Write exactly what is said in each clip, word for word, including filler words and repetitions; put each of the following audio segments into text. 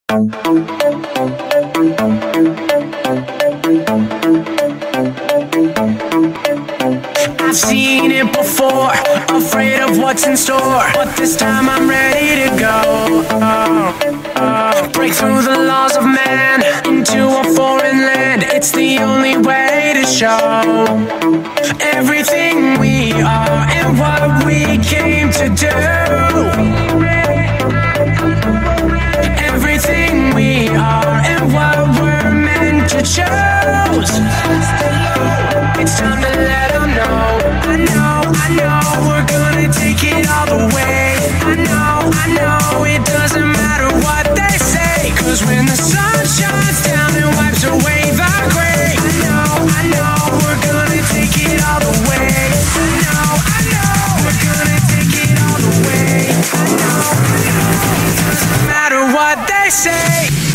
I've seen it before, afraid of what's in store, but this time I'm ready to go. Break through the laws of man into a foreign land. It's the only way to show everything we are and what we came to do. Everything we are and what we're meant to choose. It's time to let them know. I know, I know, we're gonna take it all the way. I know, I know, it doesn't matter what they say, 'cause when the sun shines down and wipes away the gray, I know, I know, we're gonna take it all the way. I know, I know, we're gonna take it all the way. I know, I know, it doesn't matter what they say.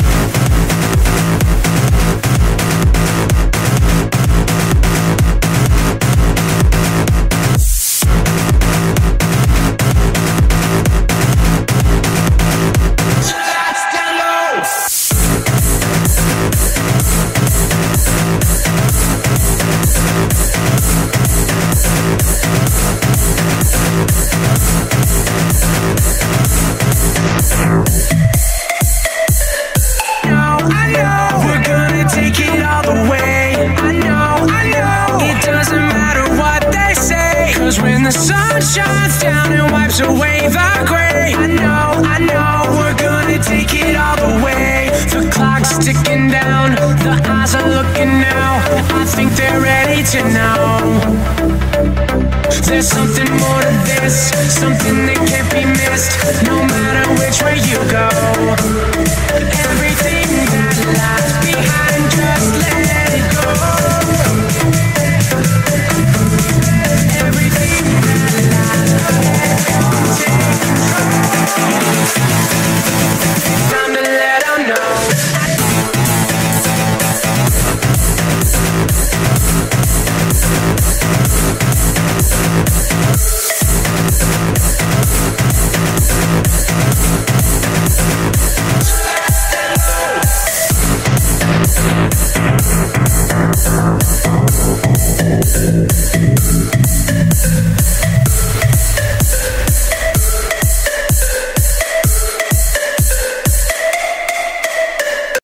When the sun shines down and wipes away the gray, I know, I know, we're gonna take it all the way. The clock's ticking down, the eyes are looking now. I think they're ready to know there's something more to this, something that can't be missed. No matter which way you go, everything that lies behind, just let it go. Everything that lies ahead, take control. Time to let them know. Yeah.